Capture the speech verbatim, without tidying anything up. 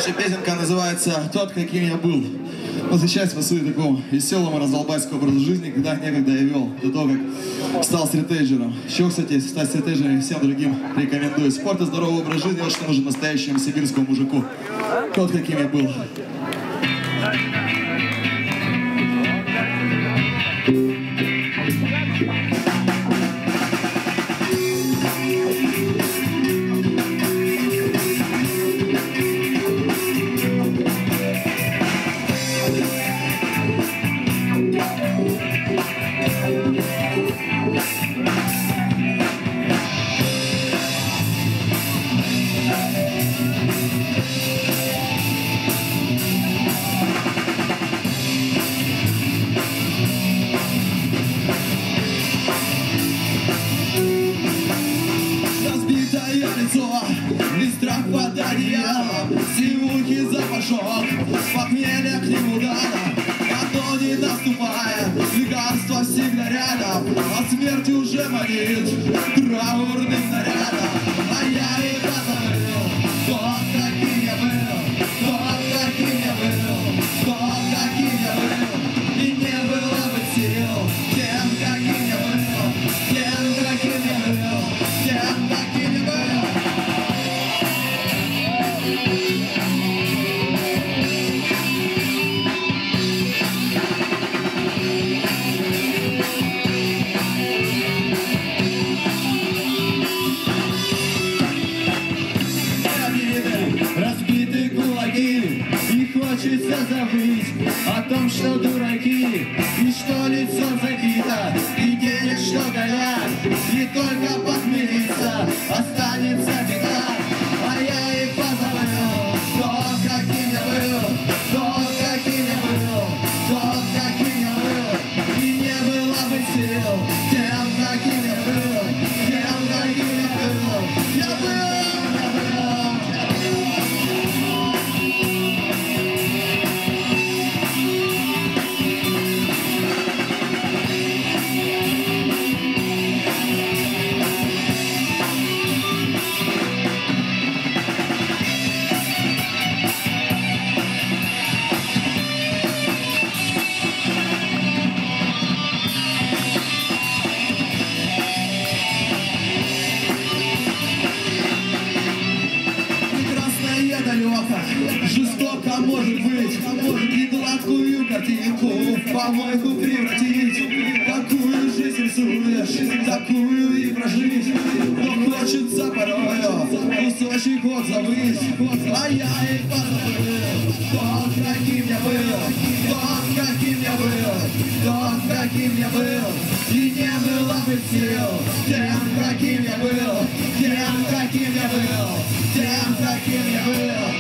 Следующая песенка называется «Тот, каким я был». Посвящается по сути такому веселому раздолбайскому образу жизни, когда некогда я вел до того, как стал стриттейджером. Еще, кстати, стать стриттейджером всем другим рекомендую. Спорт и здоровый образ жизни очень нужен настоящему сибирскому мужику. Тот, каким я был. И страх под одеялом, сивухи запашок, похмелье к нему дано, а то не наступает, лекарство всегда рядом, а смерть уже манит траурным нарядом. А я и позабыл, тот, каким я был, тот, каким я был, тот, каким я был, и не было бы сил тем, каким я был, тем, каким я был, тем, каким я был. Разбиты кулаки, и хочется забыть о том, что дураки, и что лицо забито, и денег, что горят, и только похмелиться останется беда. А я и позабыл, тот, каким я был, тот, каким я был, тот, каким я был, и не было бы сил тем, каким я был, тем, каким я был, я был. Жестоко может быть, и гладкую картинку в помойку превратить. Такую жизнь рисуешь, такую и прожить, но хочется порою кусочек вот забыть. А я и позабыл, тот, каким я был, тот, каким я был, тот, каким я был, и не было бы сил тем, каким я был, тем, каким я был, тем, каким я был.